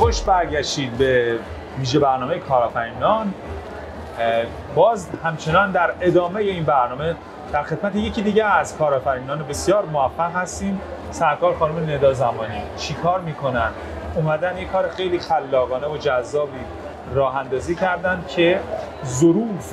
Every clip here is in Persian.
خوش برگشتید به ویژه برنامه کارآفرینان. باز همچنان در ادامه این برنامه در خدمت یکی دیگه از کارآفرینان بسیار موفق هستیم. سرکار خانم ندا زمانی. چیکار میکنن؟ اومدن یه کار خیلی خلاقانه و جذابی راه اندازی کردن که ظروف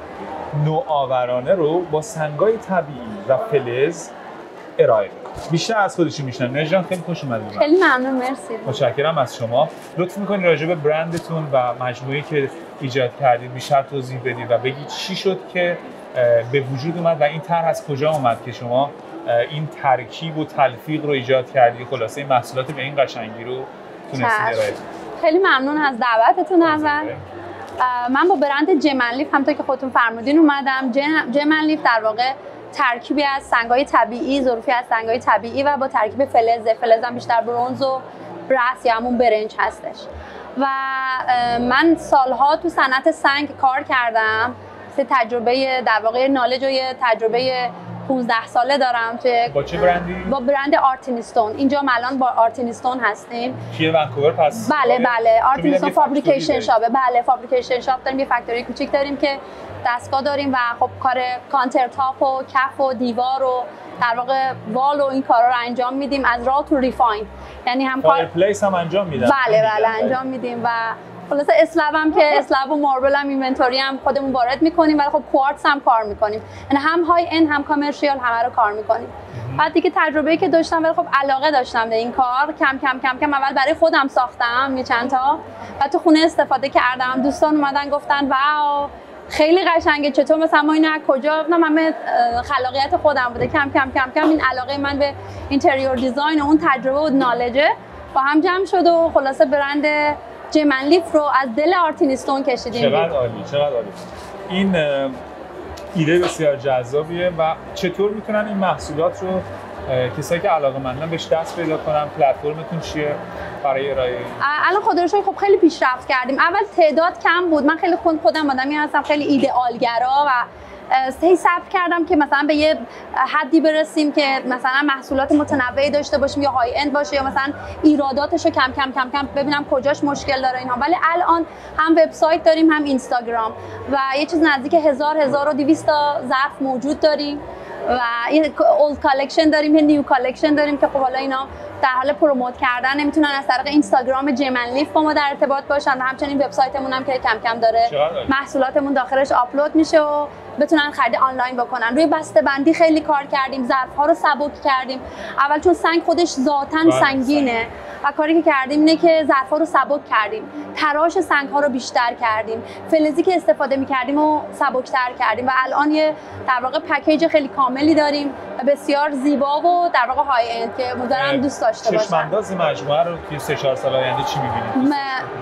نوآورانه رو با سنگای طبیعی و فلز ارائه میکنن. بیشتر از خودشون میشنن. ندا جان خیلی خوش اومدید. خیلی ممنون، مرسی. متشکرم از شما. لطف میکنید راجع به برندتون و مجموعه‌ای که ایجاد کردید بیشتر توضیح بدید و بگید چی شد که به وجود اومد و این طرح از کجا اومد که شما این ترکیب و تلفیق رو ایجاد کردید، خلاصه این محصولات به این قشنگی رو تونستید ارائه بدید. خیلی ممنون از دعوتتون. اول من با برند جمنلیف همونطور که خودتون فرمودین اومدم. جمنلیف در واقع ترکیبی از سنگ‌های طبیعی، ظروفی از سنگ‌های طبیعی و با ترکیب فلز هم بیشتر برنز و برس یا همون برنج هستش. و من سالها تو صنعت سنگ کار کردم. تجربه در واقع نالج و یه تجربه 15 ساله دارم. با چه برندی؟ با برند آرتینستون. اینجا ما الان با آرتینستون هستیم. کیه ونکوور پس؟ بله آرتینستون فابریکیشن شاپه. بله فابریکیشن شاپ داریم، یه فکتوری کوچیک داریم که دستگاه داریم و خب کار کانتر تاپ و کف و دیوار و در واقع وال و این کارا رو انجام میدیم از را تو ریفاین. یعنی هم کار پلیس هم انجام میدیم. بله انجام میدیم و خلاصه اسلب هم که اسلب و ماربل هم اینونتوری هم خودمون وارد میکنیم ولی خب کوارتز هم کار میکنیم. یعنی هم های اند هم کامرشیال همه رو کار میکنیم. بعد دیگه تجربه‌ای که داشتم ولی خب علاقه داشتم به این کار، کم اول برای خودم ساختم یه چند تا و تو خونه استفاده کردم. دوستان اومدن گفتن واو خیلی قشنگه، چطور مثلا ما اینو از کجا؟ نه همه خلاقیت خودم بوده. کم این علاقه من به اینتریور دیزاین و اون تجربه و نالجه با هم جمع شد و خلاصه برند جمنلیف رو از دل آرتینستون کشیدیم. چقدر عالی. این ایده بسیار جذابیه و چطور میتونن این محصولات رو کسایی که علاقه‌مندن بهش دست پیدا کنن؟ پلتفرمتون چیه برای ارائه؟ الان خدا رو شکر خب خیلی پیشرفت کردیم. اول تعداد کم بود. من خیلی خودم آدمی هستم خیلی ایدئالگرا و هی صبر کردم که مثلا به یه حدی برسیم که مثلا محصولات متنوعی داشته باشیم یا های اند باشه یا مثلا ایراداتش رو کم ببینم کجاش مشکل داره اینها. ولی الان هم وبسایت داریم هم اینستاگرام و یه چیز نزدیک 1200 تا ظرف موجود داریم و یه اولد کالکشن داریم، یه نیو کالکشن داریم که خب حالا اینا در حال پروموت کردن میتونن از طریق اینستاگرام جمنلیف با ما در ارتباط باشن و همچنین وبسایتمون هم که کم داره محصولاتمون داخلش آپلود میشه و بتونن خرید آنلاین بکنن. روی بسته بندی خیلی کار کردیم، ظرف ها رو سبک کردیم. اول چون سنگ خودش ذاتاً سنگینه و کاری که کردیم اینه که ظرف ها رو سبک کردیم، تراش سنگ ها رو بیشتر کردیم، فلزی که استفاده می‌کردیم و سبک‌تر کردیم و الان یه در واقع پکیج خیلی کاملی داریم و بسیار زیبا و در واقع های اند که امیدوارم دوست داشته باشن. چشم‌انداز مجموعه رو توی 3-4 سال آینده چی می‌بینید؟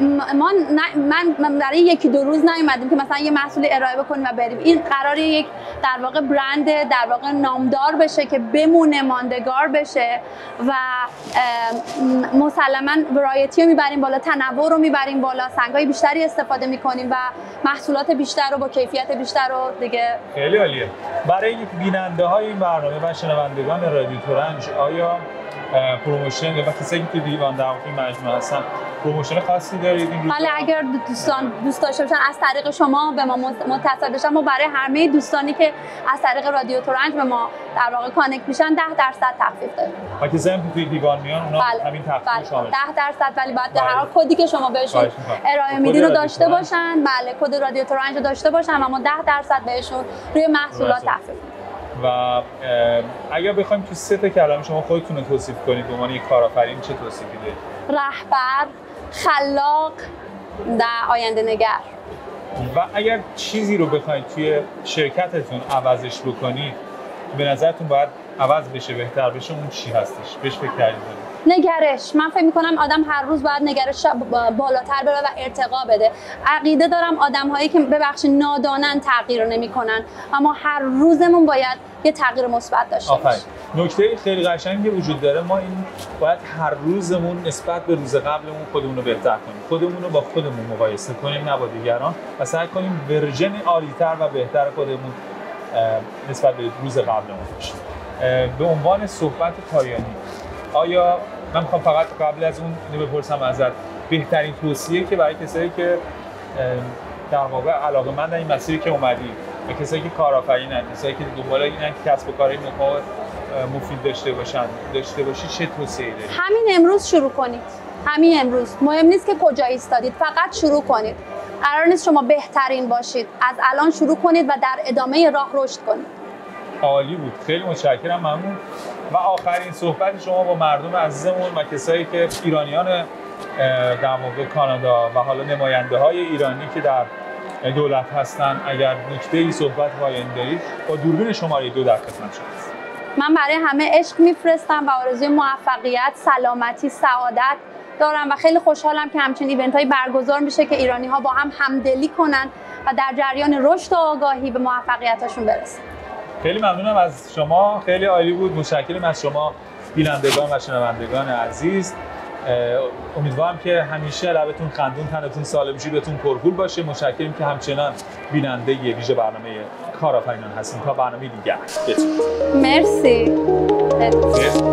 من برای 1-2 روز نیومدیم که مثلا یه محصول ارائه بکنیم و بریم. این قراره یک در واقع برند در واقع نامدار بشه که بمونه، ماندگار بشه و مسلماً ورایتی رو میبریم بالا، تنوع رو میبریم بالا، سنگ‌های بیشتری استفاده میکنیم و محصولات بیشتر رو با کیفیت بیشتر رو دیگه. خیلی عالیه. برای بیننده‌های این برنامه و شنوندگان رادیو تورنج آیا پروموشن و کسایی که دیوان در واقع مجموعه هستن پروموشن خاصی دارید این روزا؟ بله اگر دوستان دوست داشته باشن از طریق شما به ما متصل بشن، ما برای همه دوستانی که از طریق رادیو تورنج به ما در واقع کانکت میشن 10% تخفیف داریم. و کسایی که توی دیوان میان اونا همین تخفیف شامل 10% ولی بعد هر کدی که شما بهشون ارائه میدین رو داشته باشن. بله کد رادیو تورنج رو داشته باشن و ما 10% بهشون روی محصولات تخفیف. و اگر بخوایم تو 3 کلمه شما خودتون رو توصیف کنید به عنوان یک کارآفرین چه توصیفی دارید؟ رهبر، خلاق و آینده نگر. و اگر چیزی رو بخواید توی شرکتتون عوضش بکنید به نظرتون باید عوض بشه، بهتر بشه، اون چی هستش؟ بهش فکر کردید؟ نگرش. من فکر می‌کنم آدم هر روز باید نگرش بالاتر بره و ارتقا بده. عقیده دارم آدم‌هایی که ببخشید نادانن تغییر نمی‌کنن، اما هر روزمون باید یه تغییر مثبت داشته باشیم. نکته خیلی قشنگی وجود داره، ما این باید هر روزمون نسبت به روز قبلمون خودمون رو بهتر کنیم، خودمون رو با خودمون مقایسه کنیم نه با دیگران و سعی کنیم ورژن عالی‌تر و بهتر خودمون نسبت به روز قبلمون باشیم. به عنوان صحبت پایانی آیا من میخوام فقط قبل از اون اینو بپرسم ازت، بهترین توصیه که برای کسایی که در واقع علاقه‌مند این مسیری که اومدید و کسایی که کارآفرینن، کسایی که دنبال اینن که کسب و کارهای مفید داشته باشید چه توصیه‌ای دارید؟ همین امروز شروع کنید. همین امروز. مهم نیست که کجا ایستادید، فقط شروع کنید. قرار نیست شما بهترین باشید. از الان شروع کنید و در ادامه راه رشد کنید. عالی بود. خیلی متشکرم، ممنون. و آخرین صحبت شما با مردم عزیزمون و کسایی که ایرانیان در واقع کانادا و حالا نماینده‌های ایرانی که در دولت هستن، اگر نکته‌ای صحبت پایانی دارید با دوربین شماره 2 در خدمت شماست. من برای همه عشق میفرستم و آرزوی موفقیت، سلامتی، سعادت دارم و خیلی خوشحالم که همچین ایونت‌هایی برگزار میشه که ایرانی‌ها با هم همدلی کنن و در جریان رشد و آگاهی به موفقیتاشون برسن. خیلی ممنونم از شما، خیلی عالی بود. متشکرم از شما بینندگان و شنوندگان عزیز. امیدوارم که همیشه لبتون خندون، تنتون سالم، جیبتون پرپول باشه. متشکرم که همچنان بیننده ویژه برنامه کارآفرینان هستیم. تا برنامه دیگر. مرسی.